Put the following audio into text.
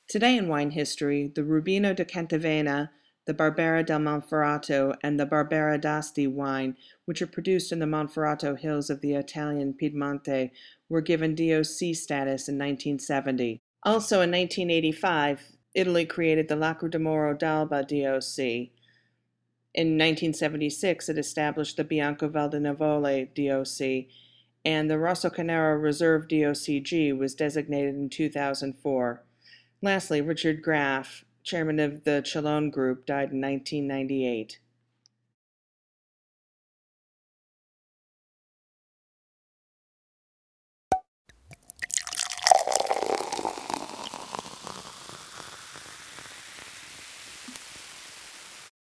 Today in wine history, the Rubino di Cantavena, the Barbera del Monferrato, and the Barbera d'Asti wine, which are produced in the Monferrato hills of the Italian Piedmonte, were given DOC status in 1970. Also in 1985, Italy created the Lacro d'Amoro d'Alba DOC. In 1976, it established the Bianco Valdonevole DOC, and the Rosso Canaro Reserve DOCG was designated in 2004. Lastly, Richard Graff, chairman of the Chalone Group, died in 1998.